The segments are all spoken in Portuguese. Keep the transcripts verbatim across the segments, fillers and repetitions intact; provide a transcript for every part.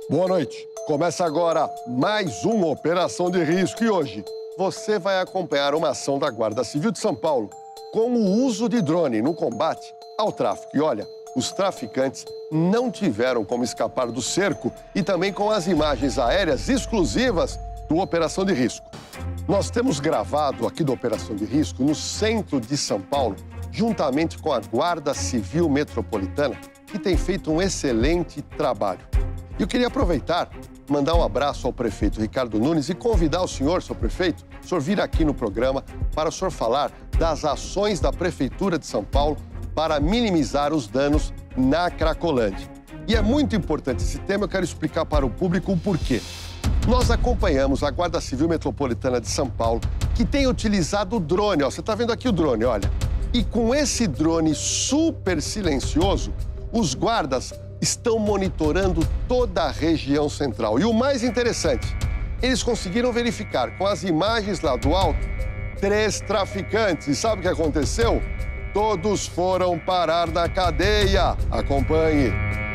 Boa noite. Começa agora mais uma operação de risco e hoje você vai acompanhar uma ação da Guarda Civil de São Paulo com o uso de drone no combate ao tráfico. E olha, os traficantes não tiveram como escapar do cerco e também com as imagens aéreas exclusivas do Operação de Risco. Nós temos gravado aqui do Operação de Risco no centro de São Paulo, juntamente com a Guarda Civil Metropolitana, que tem feito um excelente trabalho. E eu queria aproveitar, mandar um abraço ao prefeito Ricardo Nunes e convidar o senhor, seu prefeito, o senhor vir aqui no programa para o senhor falar das ações da Prefeitura de São Paulo para minimizar os danos na Cracolândia. E é muito importante esse tema, eu quero explicar para o público o porquê. Nós acompanhamos a Guarda Civil Metropolitana de São Paulo, que tem utilizado o drone, ó, você está vendo aqui o drone, olha. E com esse drone super silencioso, os guardas estão monitorando toda a região central. E o mais interessante, eles conseguiram verificar com as imagens lá do alto três traficantes. E sabe o que aconteceu? Todos foram parar na cadeia. Acompanhe.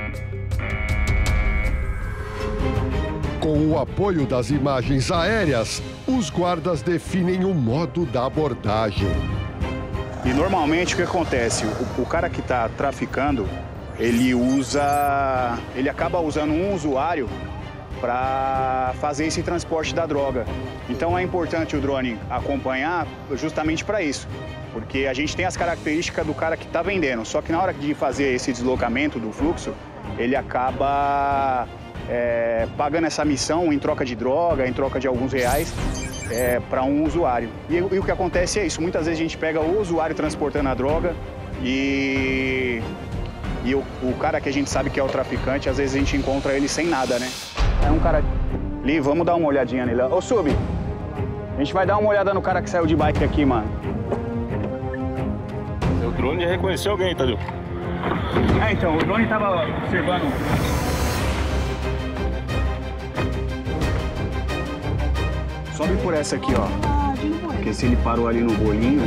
Com o apoio das imagens aéreas, os guardas definem o modo da abordagem. E normalmente o que acontece? O, o cara que está traficando, ele usa, ele acaba usando um usuário para fazer esse transporte da droga. Então é importante o drone acompanhar justamente para isso, porque a gente tem as características do cara que está vendendo, só que na hora de fazer esse deslocamento do fluxo, ele acaba é, pagando essa missão em troca de droga, em troca de alguns reais, é, para um usuário. E, e o que acontece é isso, muitas vezes a gente pega o usuário transportando a droga e... E o, o cara que a gente sabe que é o traficante, às vezes a gente encontra ele sem nada, né? É um cara... Li, vamos dar uma olhadinha nele. Ô, Sub, a gente vai dar uma olhada no cara que saiu de bike aqui, mano. O drone reconheceu alguém, Tadeu? É, então, o drone tava observando... Sobe por essa aqui, ó. Porque se ele parou ali no bolinho...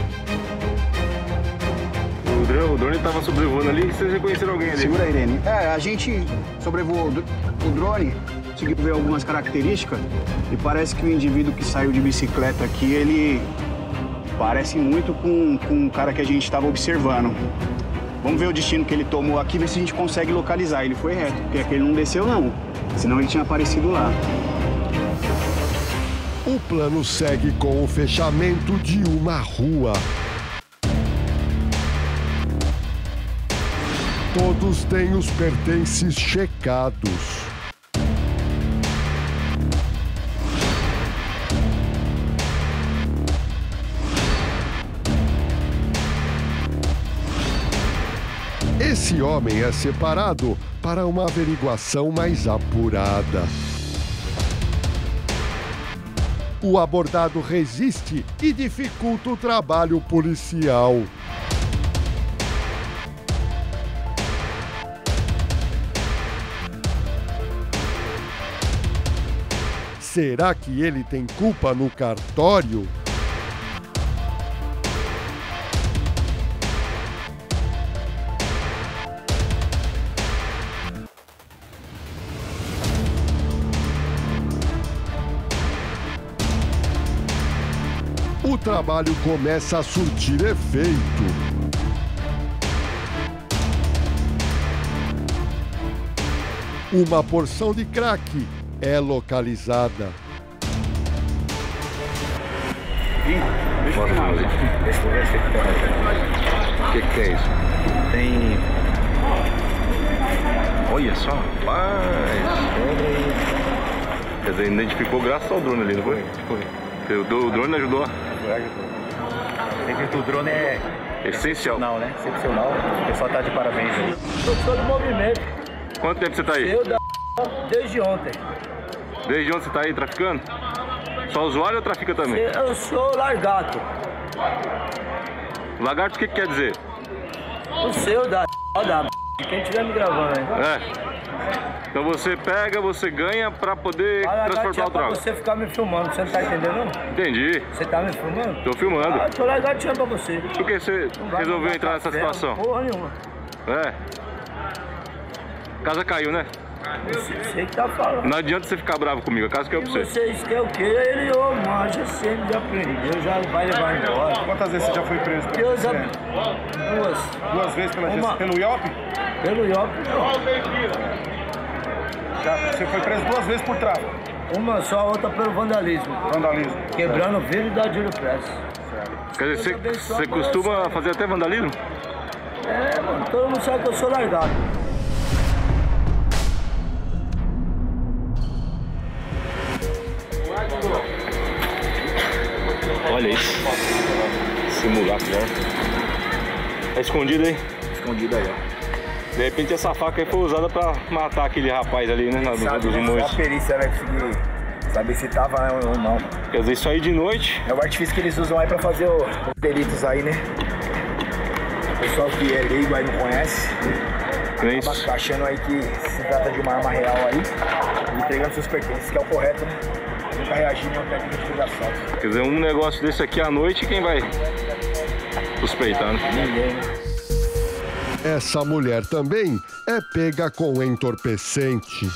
O drone estava sobrevoando ali, vocês reconheceram alguém ali? Segura aí, Irene. É, a gente sobrevoou o drone, conseguiu ver algumas características e parece que o indivíduo que saiu de bicicleta aqui, ele parece muito com, com o cara que a gente estava observando. Vamos ver o destino que ele tomou aqui, ver se a gente consegue localizar. Ele foi reto, porque aquele não desceu não, senão ele tinha aparecido lá. O plano segue com o fechamento de uma rua. Todos têm os pertences checados. Esse homem é separado para uma averiguação mais apurada. O abordado resiste e dificulta o trabalho policial. Será que ele tem culpa no cartório? O trabalho começa a surtir efeito. Uma porção de crack é localizada. Mostra ali. O que, que é isso? Tem... Olha só, rapaz. Quer dizer, identificou graças ao drone ali, não foi? Foi. O drone ajudou? Sempre que o drone é... Essencial. Excepcional, né? Excepcional. O pessoal tá de parabéns aí. Eu sou do movimento. Quanto tempo você tá aí? Eu da... desde ontem. Desde onde você tá aí traficando? Só usuário ou trafica também? Eu sou largato. Lagarto o que, que quer dizer? O seu da... da... Quem estiver me gravando aí. É. Então você pega, você ganha pra poder Ah, transportar o pra droga. você ficar me filmando, você não tá entendendo não? Entendi. Você tá me filmando? Tô filmando. Ah, tô largatinho pra você. Por que você Não vai resolveu mandar entrar nessa café, situação? Porra nenhuma. É. Casa caiu, né? Você que tá falando. Não adianta você ficar bravo comigo, a casa que eu E pra você. vocês querem o quê? Ele, ô, manja, sempre já prendeu, já vai levar embora. Quantas vezes você já foi preso? Deus a... Duas. Duas vezes pela Uma. pelo I O P? Pelo I O P, Já, você foi preso duas vezes por tráfico. uma só, a outra pelo vandalismo. Vandalismo. Quebrando o vidro da Júlio Press. Quer dizer, você, você costuma fazer até vandalismo? É, mano, todo mundo sabe que eu sou largado. Olha isso. Simulacro, né? Tá escondido aí? Escondido aí, ó. De repente essa faca aí foi usada pra matar aquele rapaz ali, né? Na, Sabe, dos né? Só rumores. a perícia vai conseguir saber se tava ou não. Quer dizer, isso aí de noite. É o artifício que eles usam aí pra fazer o- os delitos aí, né? O pessoal que é leigo aí não conhece, Nem acaba isso. achando aí que se trata de uma arma real aí e entregando seus pertences, que é o correto, né? Nunca reagir nenhum técnico de intimidação. Quer dizer, um negócio desse aqui à noite, quem vai suspeitar, né? Ninguém, né? Essa mulher também é pega com entorpecente.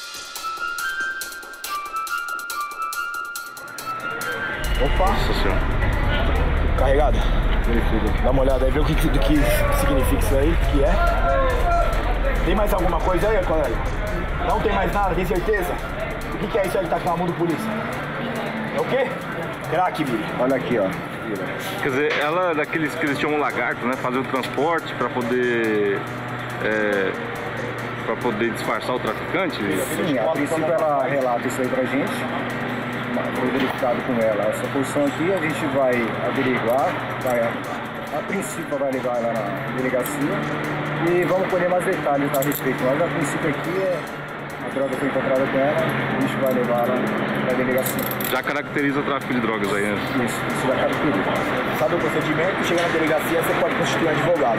Opa, Nossa senhora. carregada. Dá uma olhada aí, vê o que, do que significa isso aí, o que é. Tem mais alguma coisa aí, colega? Não tem mais nada, tem certeza? O que, que é isso aí que tá com a mão do polícia? É o quê? Crack, Viri. Olha aqui, ó. Quer dizer, ela é daqueles que eles chamam lagarto, né? Fazer o transporte pra poder. É, pra poder disfarçar o traficante. Sim, a princípio ela relata isso aí pra gente, foi verificado com ela. Essa posição aqui a gente vai averiguar, vai, a princípio vai levar ela na delegacia e vamos colher mais detalhes a respeito. Mas a princípio aqui é, a droga foi encontrada com ela, a gente vai levar ela na delegacia. Já caracteriza o tráfico de drogas aí, né? Isso, isso vai caracterizar. Sabe o procedimento? Chegar na delegacia, você pode constituir um advogado.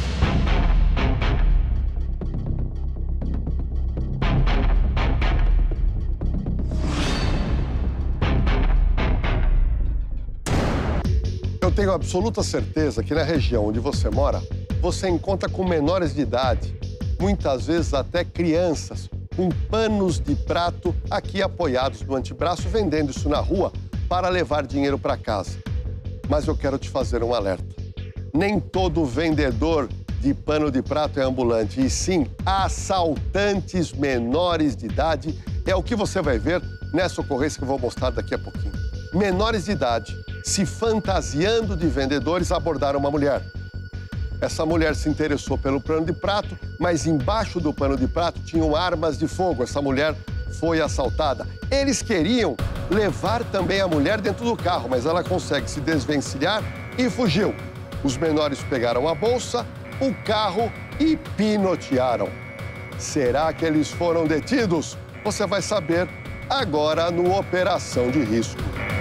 Eu tenho absoluta certeza que na região onde você mora, você encontra com menores de idade, muitas vezes até crianças, com panos de prato aqui apoiados no antebraço, vendendo isso na rua para levar dinheiro para casa. Mas eu quero te fazer um alerta. Nem todo vendedor de pano de prato é ambulante, e sim assaltantes menores de idade. É o que você vai ver nessa ocorrência que eu vou mostrar daqui a pouquinho. Menores de idade, se fantasiando de vendedores, abordaram uma mulher. Essa mulher se interessou pelo pano de prato, mas embaixo do pano de prato tinham armas de fogo. Essa mulher foi assaltada. Eles queriam levar também a mulher dentro do carro, mas ela consegue se desvencilhar e fugiu. Os menores pegaram a bolsa, o carro e pinotearam. Será que eles foram detidos? Você vai saber agora no Operação de Risco.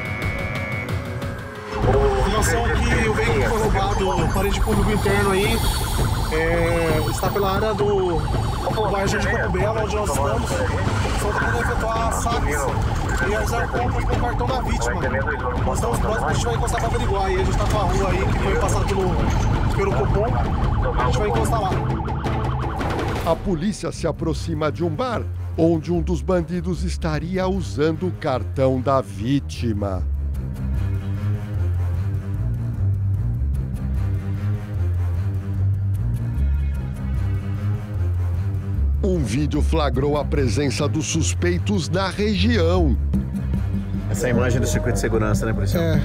Informação que o veículo foi roubado, parede público interno aí, é, está pela área do, do bairro de Campo Belo, onde nós estamos. Só tentando efetuar saques e realizar compras com o cartão da vítima. Nós estamos próximos, a gente vai encostar para averiguar. E a gente está com a rua aí, que foi passada pelo, pelo cupom, a gente vai encostar lá. A polícia se aproxima de um bar, onde um dos bandidos estaria usando o cartão da vítima. Um vídeo flagrou a presença dos suspeitos na região. Essa é a imagem do circuito de segurança, né, policial? É.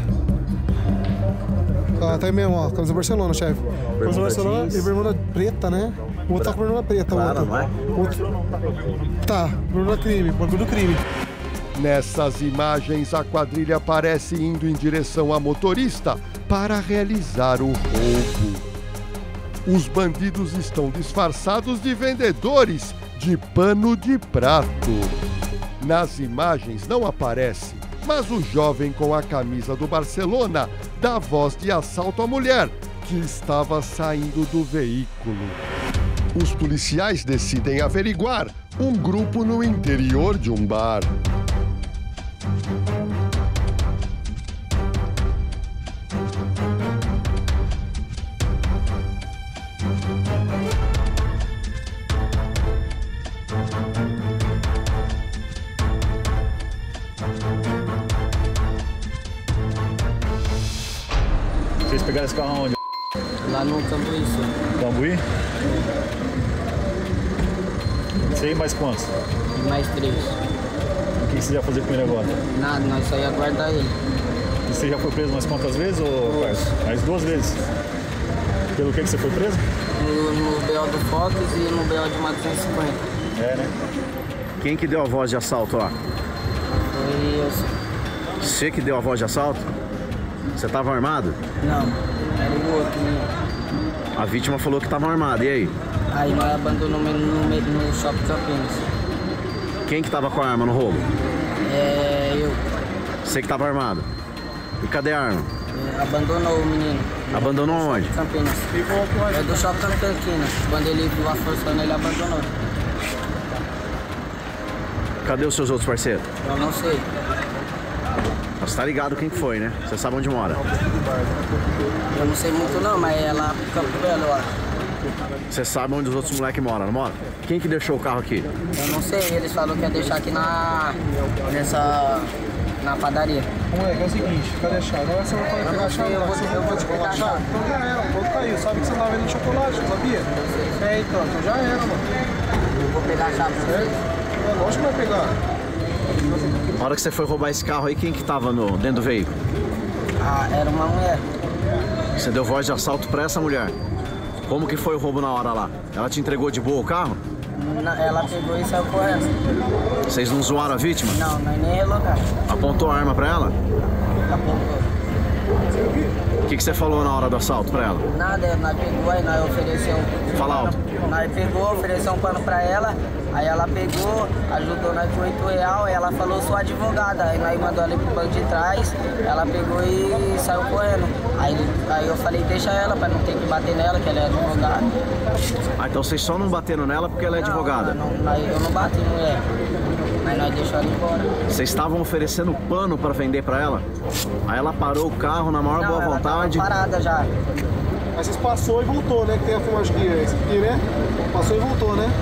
Ah, tá aí mesmo, ó, camisa Barcelona, chefe. Camisa Barcelona jeans. e bermuda preta, né? O outro tá com bermuda preta, o Claro, outro. não é? Outro... Tá, bermuda crime, bagulho do crime. Nessas imagens, a quadrilha aparece indo em direção à motorista para realizar o roubo. Os bandidos estão disfarçados de vendedores de pano de prato. Nas imagens não aparece, mas o jovem com a camisa do Barcelona dá voz de assalto à mulher, que estava saindo do veículo. Os policiais decidem averiguar um grupo no interior de um bar. Pegaram esse carro onde? Lá no Cambuí, senhor. Cambuí? Sei, mais quantos? E mais três. O que você ia fazer com ele agora? Nada, nós só ia guardar ele. E você já foi preso mais quantas vezes, ou Carlos? Mais duas vezes. Pelo que, que você foi preso? No, no B O do Fox e no B O de Matheus e cinquenta. É, né? Quem que deu a voz de assalto lá? Foi eu, senhor. Você que deu a voz de assalto? Você tava armado? Não, era o outro, né? A vítima falou que tava armado, e aí? Aí nós abandonamos ele no, no, no Shopping Campinas. Quem que tava com a arma no roubo? É, eu. Você que tava armado. E cadê a arma? É, abandonou o menino. Abandonou onde? Campinas. É do Shopping Campinas. Quando ele viu a forçando, ele abandonou. Cadê os seus outros parceiros? Eu não sei. Você tá ligado quem que foi, né? Você sabe onde mora? Eu não sei muito não, mas é lá pro Campo Belo, eu acho. Você sabe onde os outros moleques moram, não mora? Quem que deixou o carro aqui? Eu não sei, eles falaram que ia deixar aqui na... nessa... na padaria. Moleque, é o seguinte, cadê a chave? Agora você vai Eu pegar não a chave, sei, eu vou, você eu vou te pegar a chave. Então já era, o ponto caiu. Sabe que você tava vendendo chocolate, não sabia? É, então, então já era, mano. Eu vou pegar a chave, certo? É, lógico que vai pegar. Na hora que você foi roubar esse carro aí, quem que tava no, dentro do veículo? Ah, era uma mulher. Você deu voz de assalto pra essa mulher? Como que foi o roubo na hora lá? Ela te entregou de boa o carro? Na, ela pegou e saiu correndo. Vocês não zoaram a vítima? Não, nós nem relogaram. Apontou a arma pra ela? Apontou. O que, que você falou na hora do assalto pra ela? Nada, nós pegou e nós ofereceu um Fala alto. Nós pegou, ofereceu um pano pra ela, aí ela pegou, ajudou nós com oito real, aí ela falou, sou advogada, aí nós mandou ela pro banco de trás, ela pegou e saiu correndo. Aí, aí eu falei, deixa ela pra não ter que bater nela, que ela é advogada. Ah, então vocês só não bateram nela porque ela é não, advogada? Não, não, eu não bati em mulher, mas nós deixamos ela embora. Vocês estavam oferecendo pano pra vender pra ela? Aí ela parou o carro na maior não, boa ela vontade? Tava parada já. Aí vocês passou e voltou, né? Que tem a filmagem aqui, esse aqui, né? Passou e voltou, né?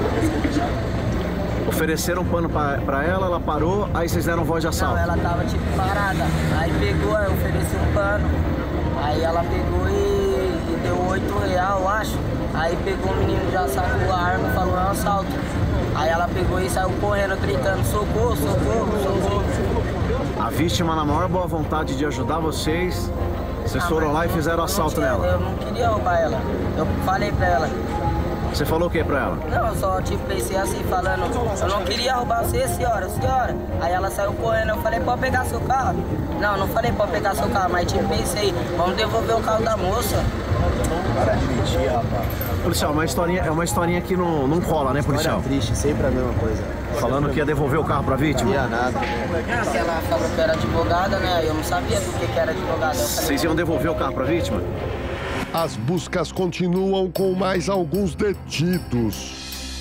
Ofereceram pano pra, pra ela, ela parou, aí vocês deram voz de assalto? Não, ela tava tipo parada. Aí pegou, eu ofereci um pano. Aí ela pegou e, e deu oito real, eu acho. Aí pegou o menino, já sacou a arma e falou, é um assalto. Aí ela pegou e saiu correndo, gritando, socorro, socorro, socorro. A vítima, na maior boa vontade de ajudar vocês, vocês ah, foram lá e fizeram eu assalto tinha, nela? Eu não queria roubar ela. Eu falei pra ela. Você falou o que pra ela? Não, eu só tipo pensei assim, falando, eu não queria roubar você, senhora, senhora. Aí ela saiu correndo, eu falei, pode pegar seu carro? Não, não falei pode pegar seu carro, mas tipo pensei, vamos devolver o carro da moça. Para de mentir, rapaz. Policial, uma historinha, é uma historinha que não, não cola, né, policial? História triste, sempre a mesma coisa. Falando que ia devolver o carro pra vítima? Não ia nada. Ela falou que era advogada, né? Eu não sabia do que, que era advogada. Vocês iam devolver o carro pra vítima? As buscas continuam com mais alguns detidos.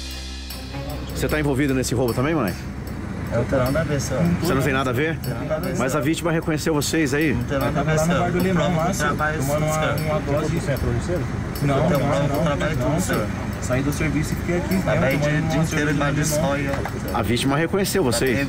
Você tá envolvido nesse roubo também, mãe? Eu não tenho nada a ver, senhor. Você não tem nada a ver? Não tem nada a ver, Mas a vítima reconheceu vocês aí? Não tem nada a ver, senhor. Lá no Bar do Limão, lá, senhor. Tomando uma, uma dose de centro, não, não, não, não, trabalho tudo, senhor. Saí do serviço e fiquei aqui. Trabalhei o dia inteiro embaixo de sol e... A vítima reconheceu vocês?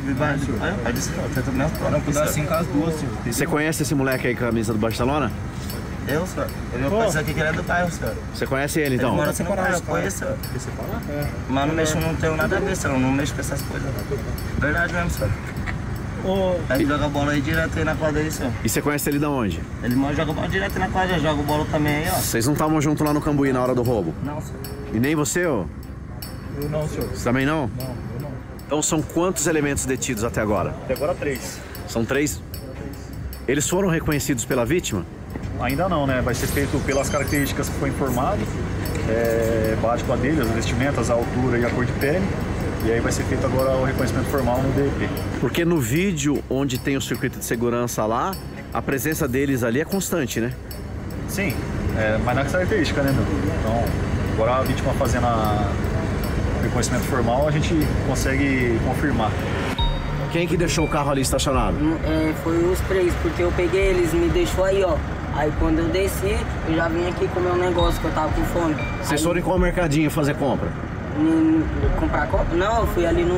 Não, puder assim com as duas, senhor. Você conhece esse moleque aí com a camisa do Barcelona? Eu, senhor. Eu vou pensar aqui que ele é do bairro, senhor. Você conhece ele, então? Ele mora aqui no bairro, eu conheço, senhor. Mas não mexo, não tenho nada a ver, senhor. Não mexo com essas coisas. Verdade mesmo, senhor. Oh, ele joga bola aí direto aí na quadra aí, senhor. E você conhece ele de onde? Ele joga bola direto na quadra, joga bola também aí, ó. Vocês não estavam juntos lá no Cambuí na hora do roubo? Não, senhor. E nem você, ô? Eu não, senhor. Você também não? Não, eu não. Então são quantos elementos detidos até agora? Até agora três. São três? Eles foram reconhecidos pela vítima? Ainda não, né? Vai ser feito pelas características que foi informado. É, bate com a dele, as vestimentas, a altura e a cor de pele. E aí vai ser feito agora o reconhecimento formal no D E P. Porque no vídeo onde tem o circuito de segurança lá, a presença deles ali é constante, né? Sim, é, mas na característica, né, meu? Então, agora a vítima fazendo a... o reconhecimento formal, a gente consegue confirmar. Quem que deixou o carro ali estacionado? É, foi os três, porque eu peguei eles, me deixou aí, ó. Aí quando eu desci, eu já vim aqui comer um negócio que eu tava com fome. Vocês aí, foram em qual mercadinho fazer compra? Em, comprar compra? Não, eu fui ali no,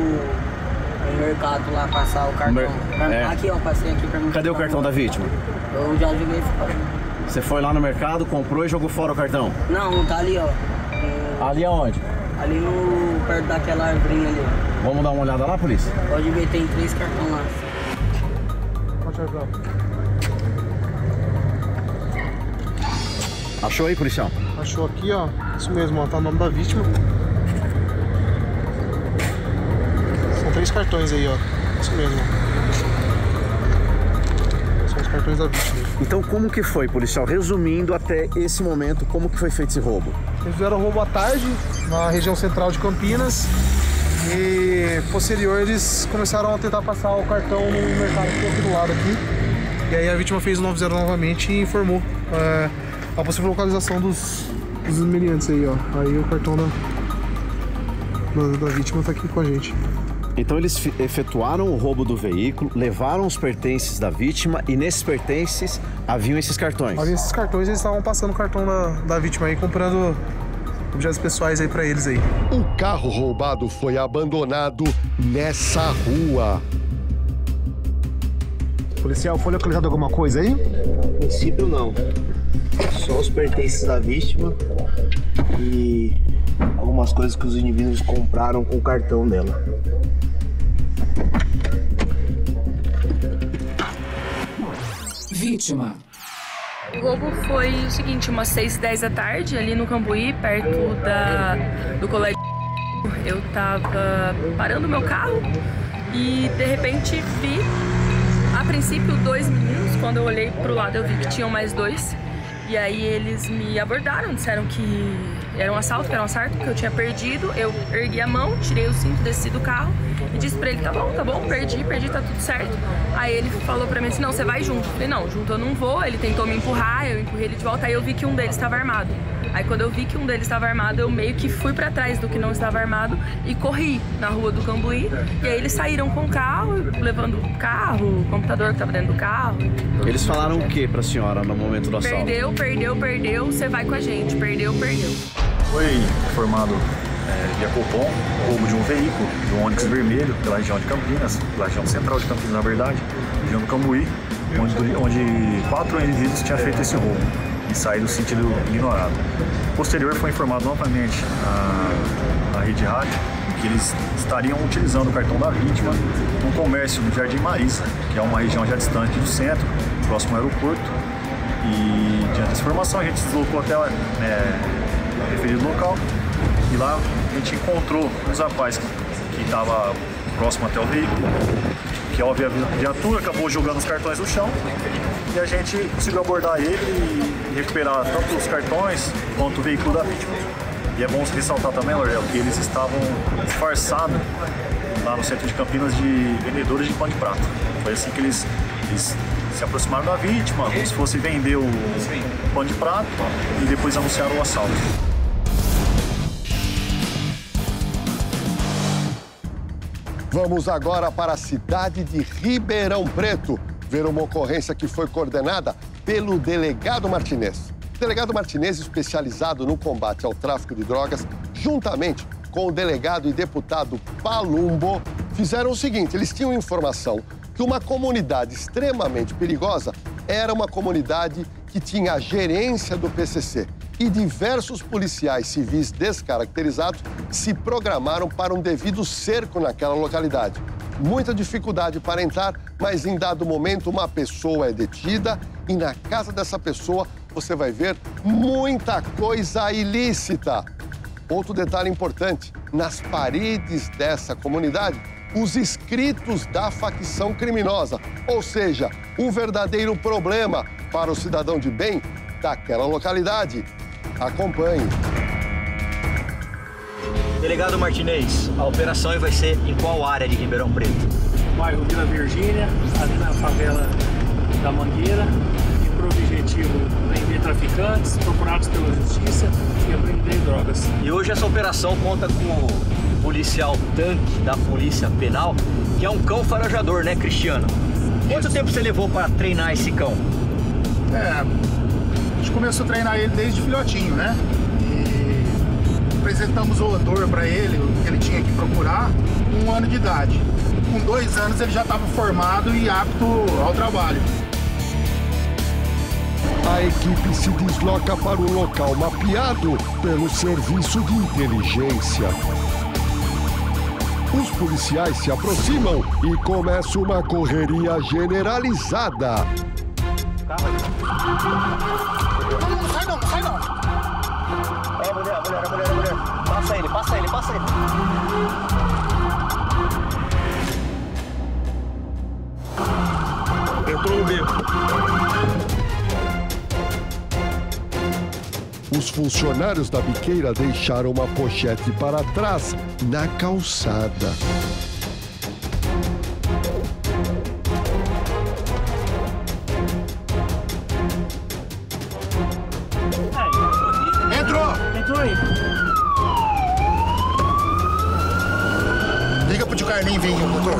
no mercado lá passar o cartão. Mer... É. Aqui, ó, passei aqui pra mim. Cadê o cartão da vítima? Eu já joguei fora. Você foi lá no mercado, comprou e jogou fora o cartão? Não, tá ali, ó. Ali aonde? Ali no... perto daquela árvore ali. Vamos dar uma olhada lá, polícia? Pode ver, tem três cartões lá. Pode jogar. Achou aí, policial? Achou aqui, ó. Isso mesmo, ó. Tá o nome da vítima. São três cartões aí, ó. Isso mesmo. São os cartões da vítima. Então, como que foi, policial? Resumindo até esse momento, como que foi feito esse roubo? Eles fizeram roubo à tarde, na região central de Campinas. E posterior eles começaram a tentar passar o cartão no mercado que tem aqui do lado aqui. E aí a vítima fez o nove zero novamente e informou é, a possível localização dos, dos meliantes aí, ó. Aí o cartão da, da, da vítima tá aqui com a gente. Então eles efetuaram o roubo do veículo, levaram os pertences da vítima e nesses pertences haviam esses cartões? Havia esses cartões e eles estavam passando o cartão da, da vítima aí, comprando objetos pessoais aí pra eles aí. O carro roubado foi abandonado nessa rua. Policial, foi localizado alguma coisa aí? A princípio não. Só os pertences da vítima e algumas coisas que os indivíduos compraram com o cartão dela. Vítima. O roubo foi o seguinte, umas seis e dez da tarde, ali no Cambuí, perto da, do colégio. Eu tava parando meu carro e de repente vi, a princípio, dois meninos. Quando eu olhei pro lado eu vi que tinham mais dois. E aí eles me abordaram, disseram que era um assalto, que era um assalto, que eu tinha perdido. Eu ergui a mão, tirei o cinto, desci do carro e disse pra ele, tá bom, tá bom, perdi, perdi, tá tudo certo. Aí ele falou pra mim assim, não, você vai junto. Eu falei, não, junto eu não vou. Ele tentou me empurrar, eu empurrei ele de volta, aí eu vi que um deles estava armado. Aí quando eu vi que um deles estava armado, eu meio que fui pra trás do que não estava armado e corri na rua do Cambuí. E aí eles saíram com o carro, levando o carro, o computador que tava dentro do carro. Eles falaram o que pra senhora no momento do assalto? Perdeu, perdeu, perdeu, você vai com a gente. Perdeu, perdeu. Foi informado é, via Copom o roubo de um veículo, de um Onix vermelho, pela região de Campinas, pela região central de Campinas, na verdade, região do Cambuí, onde, onde quatro indivíduos tinham feito esse roubo e saído no sentido ignorado. Posterior foi informado novamente a, a Rede Rádio que eles estariam utilizando o cartão da vítima no comércio no Jardim Marisa, que é uma região já distante do centro, próximo ao aeroporto. E diante dessa informação a gente se deslocou até é, o referido local e lá a gente encontrou uns rapazes que estavam próximo até o veículo, que ao ver a viatura acabou jogando os cartões no chão e a gente conseguiu abordar ele e recuperar tanto os cartões quanto o veículo da vítima. E é bom ressaltar também, Lorel, que eles estavam disfarçados lá no centro de Campinas de vendedores de pão de prato. Foi assim que eles, eles se aproximaram da vítima, como se fosse vender o pão de prato e depois anunciaram o assalto. Vamos agora para a cidade de Ribeirão Preto, ver uma ocorrência que foi coordenada pelo delegado Martinez. O delegado Martinez, especializado no combate ao tráfico de drogas, juntamente com o delegado e deputado Palumbo, fizeram o seguinte: eles tinham informação que uma comunidade extremamente perigosa era uma comunidade que tinha a gerência do P C C. E diversos policiais civis descaracterizados se programaram para um devido cerco naquela localidade. Muita dificuldade para entrar, mas em dado momento uma pessoa é detida e na casa dessa pessoa você vai ver muita coisa ilícita. Outro detalhe importante, nas paredes dessa comunidade, os escritos da facção criminosa, ou seja, um verdadeiro problema para o cidadão de bem daquela localidade. Acompanhe. Delegado Martinez, a operação vai ser em qual área de Ribeirão Preto? Bairro Vila Virgínia, ali na favela da Mangueira, e por objetivo prender traficantes, procurados pela justiça e apreender drogas. E hoje essa operação conta com o policial tanque da Polícia Penal, que é um cão farejador, né, Cristiano? Quanto tempo você levou para treinar esse cão? É, a gente começou a treinar ele desde filhotinho, né? E apresentamos o odor para ele, o que ele tinha que procurar, com um ano de idade. Com dois anos ele já estava formado e apto ao trabalho. A equipe se desloca para o local mapeado pelo serviço de inteligência. Os policiais se aproximam e começa uma correria generalizada. Não, não, não sai não, não sai não. É, mulher, mulher, mulher, mulher. Passa ele, passa ele, passa ele. Entrou no beco. Os funcionários da biqueira deixaram uma pochete para trás na calçada. Entrou! Entrou aí. Liga pro tio Carlinho vir, doutor.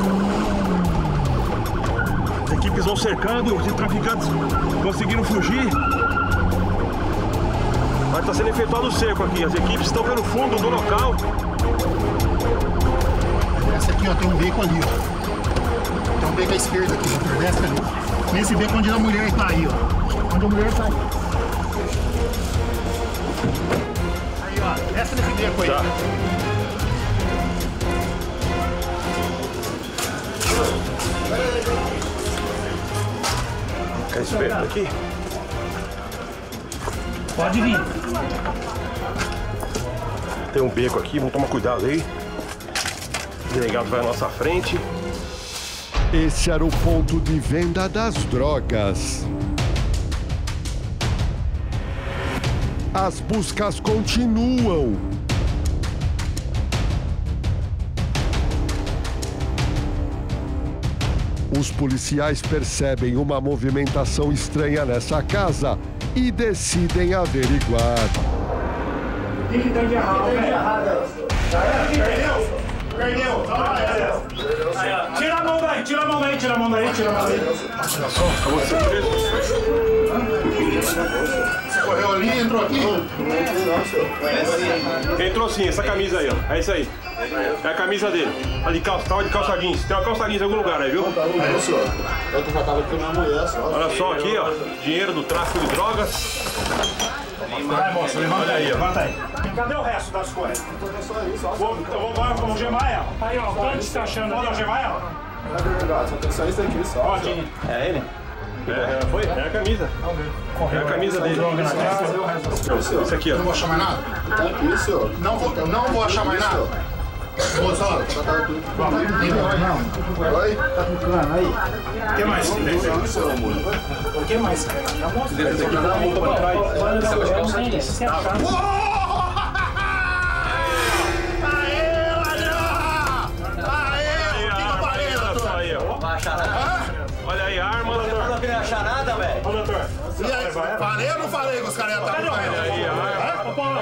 As equipes vão cercando, os traficantes conseguiram fugir. Mas está sendo efetuado o cerco aqui. As equipes estão pelo fundo do local. Essa aqui, ó, tem um beco ali, ó. Tem um beco à esquerda aqui, doutor. Desce ali. Nesse beco onde a mulher tá aí, ó. Onde a mulher tá aí. Aí, ó. Desce nesse beco aí. Tá. Fica esperto aqui. Pode vir. Tem um beco aqui, vamos tomar cuidado aí. O delegado vai à nossa frente. Esse era o ponto de venda das drogas. As buscas continuam. Os policiais percebem uma movimentação estranha nessa casa e decidem averiguar. O que tem de errado, velho? Perdeu! Perdeu! Tira a mão daí, tira a mão daí, tira a mão daí, tira a mão daí. Tira só, acabou de ser preso. Você correu ali e entrou aqui? Entrou sim, essa camisa aí, ó. É isso aí. É a camisa dele. Tá de calça, tava de calça jeans. Tem uma calça jeans em algum lugar aí, viu? É, senhor. Eu já tava aqui na mulher, só. Olha só aqui, ó. Dinheiro do tráfico de drogas. Vai, moça, levanta aí, levanta aí. Cadê o resto das coisas? Vou, eu vou agora com o Gemaia. Aí, ó, quanto você tá achando? Pode algemar ela? É verdade, só tem só isso aqui, só. Pode. É ele? É, foi? É a camisa. É a camisa dele. Isso aqui, ó. Não vou achar mais nada? Tá aqui, senhor. Não vou, não vou achar mais nada? Moça, olha. Não. Oi? Tá com cana aí? O que mais? O que mais? Esse aqui dá uma multa pra trás. Olha aí, a arma, doutor. Eu não queria achar nada, velho. Ô, doutor. E aí, falei ou não falei que os caras iam estar com Olha aí, a arma.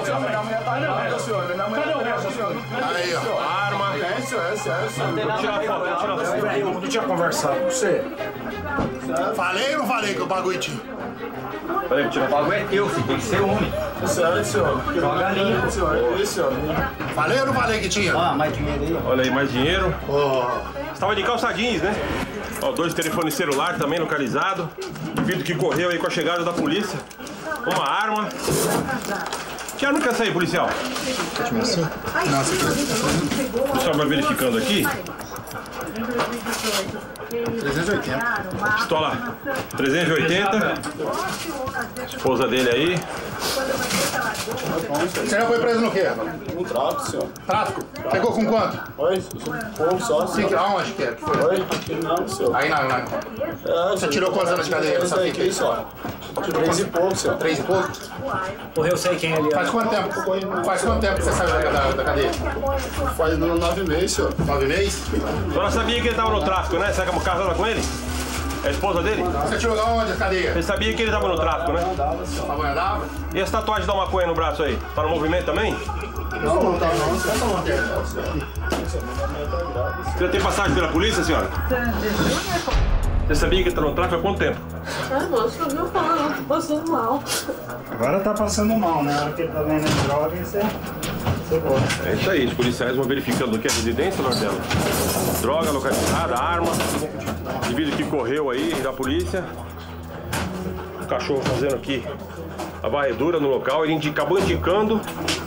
Aí, ó. A arma. É, senhor, é, senhor. Vou tirar foto, vou tirar foto. Velho, eu não tinha conversado com você. Falei ou não falei que o bagulho tinha? Peraí, vou tirar O bagulho é teu, filho. Tem que ser homem. Senhor, senhor. Joga a linha. Senhor, isso, senhor. Falei ou não falei que tinha? Ah, mais dinheiro aí. Olha aí, mais dinheiro. Oh. Você tava de calça jeans, né? Ó, dois telefones celular também localizado. Indivíduo que correu aí com a chegada da polícia. Uma arma. Que arma que é essa aí, policial? O pessoal vai verificando aqui. trezentos e oitenta. Pistola trezentos e oitenta. Esposa dele aí. Você já foi preso no quê? Um tráfico, senhor. Tráfico? Pegou com quanto? Oi, pouco só. Sim, aonde que é? Que foi? Oi, aqui não, senhor. Aí não, não. É, Você tirou quantos anos de cadeia? Esse aí aqui só. Três e pouco, senhor. Três e pouco? Porra, eu sei quem é ali. Faz quanto tempo? Faz quanto tempo que você saiu da, da, da cadeia? Faz nove meses, senhor. Nove meses? A senhora sabia que ele tava no tráfico, né? Você é casada com ele? É a esposa dele? Você tirou da onde a cadeia? Você sabia que ele tava no tráfico, né? Tava andava? E essa tatuagem da maconha no braço aí? Tá no movimento também? Não, não tá não. Essa não tem. Você já tem passagem pela polícia, senhora? Você sabia que ele tá no tráfico há quanto tempo? Ah, não, você ouviu falar, tô passando mal. Agora tá passando mal, né? A hora que ele tá vendendo droga, você... você gosta. É isso aí, os policiais vão verificando aqui a residência, Marcelo. Droga localizada, arma. Indivíduo que correu aí da polícia. o cachorro fazendo aqui a varredura no local. Ele acabou indicando.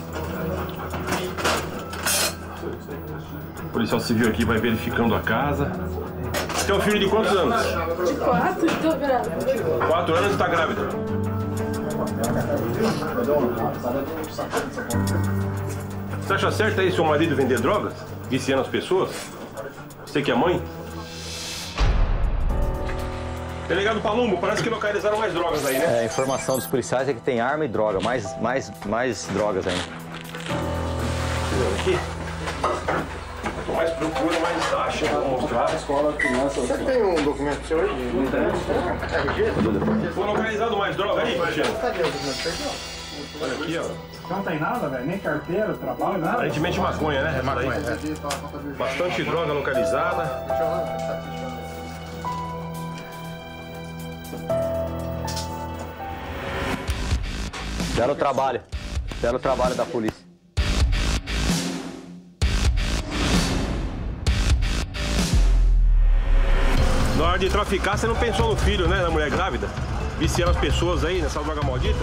O policial civil aqui vai verificando a casa. Você tem um filho de quantos anos? De quatro, estou grávida. Quatro anos e está grávida. Você acha certo aí seu marido vender drogas? Viciando as pessoas? Você que é mãe? Delegado Palumbo, parece que localizaram mais drogas aí, né? É, a informação dos policiais é que tem arma e droga, mais, mais, mais drogas ainda. Aqui. Quanto mais procura, mais acha. Vou mostrar. Você tem um documento seu aí? Não tem. Foi localizado mais droga aí, Cristiano? Olha aqui, ó. Não tem nada, velho? Nem carteira, trabalho, nada? Aparentemente maconha, né? Maconha. É. Bastante droga localizada. Belo trabalho. Belo trabalho da polícia. Na hora de traficar, você não pensou no filho, né? Da mulher grávida? Viciando as pessoas aí nessa droga maldita?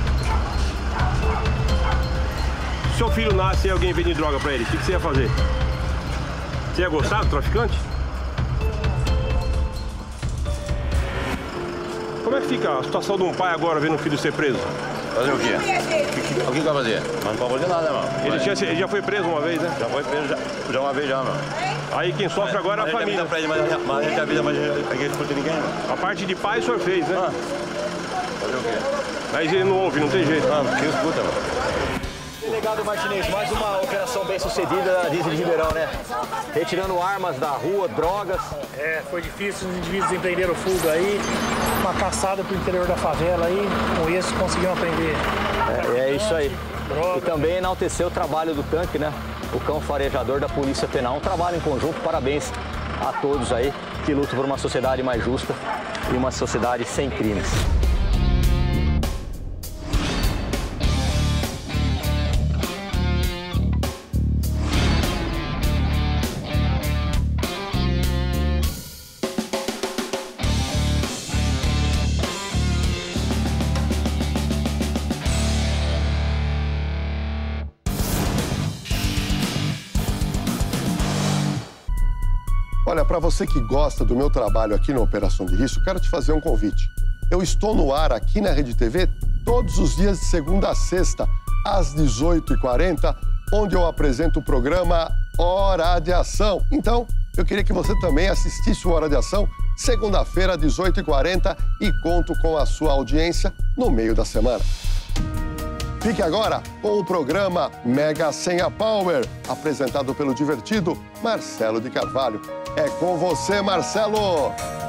Se seu filho nasce e alguém vende droga pra ele, o que você ia fazer? Você ia gostar do traficante? Como é que fica a situação de um pai agora vendo o filho ser preso? Fazer o quê? O que vai fazer? Mas não pode fazer nada, né, mano? Ele, tinha, ele já foi preso uma vez, né? Já foi preso, já, já uma vez já, mano. Aí quem sofre mas, agora é a família. Pra ele, mas, mas a gente avisa, mas ninguém escuta ninguém, mano. A parte de pai o senhor fez, né? Ah. Fazer o quê? Mas ele não ouve, não tem jeito. Não, quem escuta, mano. Delegado Martinez, mais uma operação bem sucedida da Diesel de Ribeirão, né? Retirando armas da rua, drogas. É, foi difícil, os indivíduos empreenderam fuga aí, uma caçada pro interior da favela aí, com isso conseguiram prender. É, é isso aí. Droga. E também enaltecer o trabalho do tanque, né? O cão farejador da Polícia Penal. Um trabalho em conjunto, parabéns a todos aí que lutam por uma sociedade mais justa e uma sociedade sem crimes. Olha, para você que gosta do meu trabalho aqui na Operação de Risco, quero te fazer um convite. Eu estou no ar aqui na Rede T V todos os dias de segunda a sexta, às dezoito e quarenta, onde eu apresento o programa Hora de Ação. Então, eu queria que você também assistisse o Hora de Ação, segunda-feira, às dezoito e quarenta, e conto com a sua audiência no meio da semana. Fique agora com o programa Mega Senha Power, apresentado pelo divertido Marcelo de Carvalho. É com você, Marcelo!